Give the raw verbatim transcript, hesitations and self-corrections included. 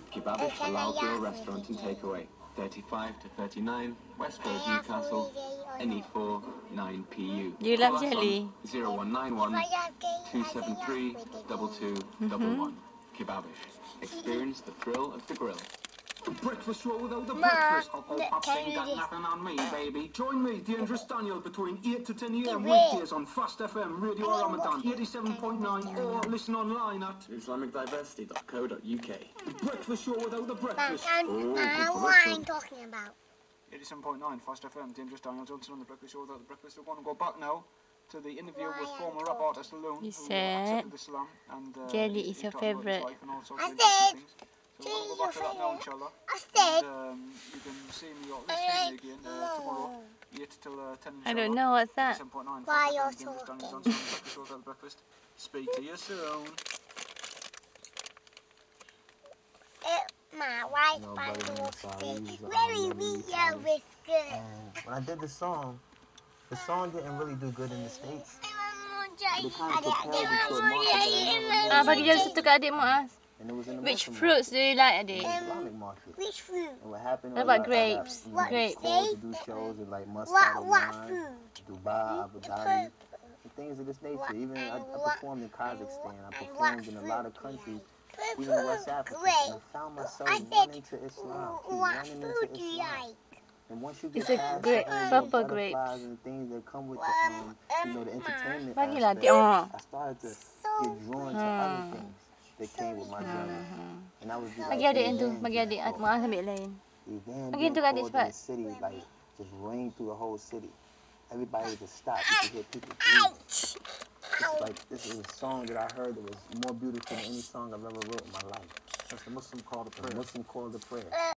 Kebabish Halal Grill Restaurant and Takeaway. thirty-five to thirty-nine, West Road, Newcastle, N E four nine P U. You love jelly? zero one nine one, two seven three, two two one one. Kebabish. Experience the thrill of the grill. The breakfast show without the Ma, breakfast. Oh, oh, Pops can ain't you got just- nothing on me, baby. Join me, Dangerous Daniel, between eight to ten a m Wait. weekdays on Fast F M, Radio I know Ramadan, what- eighty-seven point nine, or listen online at Islamic Diversity dot co dot U K. The breakfast show without the Ma, breakfast. can, Oh, uh, what controversial. I'm talking about. eighty-seven point nine, Fast F M, Dangerous Daniel Johnson on the breakfast show without the breakfast. We're going to go back now to the interview Why with I'm former rap talking. artist Alone, You who said accepted Islam, and uh, jelly he- is he's your talking about his favourite. life and all sorts I of interesting said things. So we're going to go back to that now, inshallah. I said, And, um, you can see me or listen to me again uh, tomorrow, eight till uh, ten, I don't inshallah. know what's that. eighty-seven point nine, Why Fast you're F M, Dangerous Daniel talking. Johnson on the breakfast show without the breakfast. Speak to you soon. uh, Ma, why is No, my brother, dog sorry, saying, he's, um, very really weak sorry. biscuit? And when I did the song, the song didn't really do good in the States. I It kind of propelled it to a market that I never knew Ah, it bagi would jelly be. satu kat adik Muaz. And it was in the Which Muslim fruits do you like, market, adik? in the Islamic market. Which fruit? And what happened What was about I, grapes? I got, you What know, Grapes. called to do shows in like What, Muscat, what Oman, food? Dubai, Abu The Dhabi, purple. and things of this nature. What- Even I, and I what- performed in and Kazakhstan. what- I and performed what in a lot of fruit countries, do you even like? West Africa. Great. And I found myself I said, running to Islam, keep what running food into do you Islam. like? And once you get It's a past grape, the, um, purple the butterflies grapes. and the things that come with the, Um, um, you know, the um, entertainment Bagilah aspect, adik. Oh. I started to So get drawn to other Hmm. things that came with my journey. And I was just Bagi like, adik the yang tu. events Bagi being adik. called. Muaz ambil lain. The event Bagi being yang tu kat adik called in cepat. the city, like, just rained through the whole city. Everybody would just stop. You could hear people breathe. ouch. It's like, this is a song that I heard that was more beautiful than any song I've ever wrote in my life. That's the Muslim call to The prayer. Muslim call to prayer.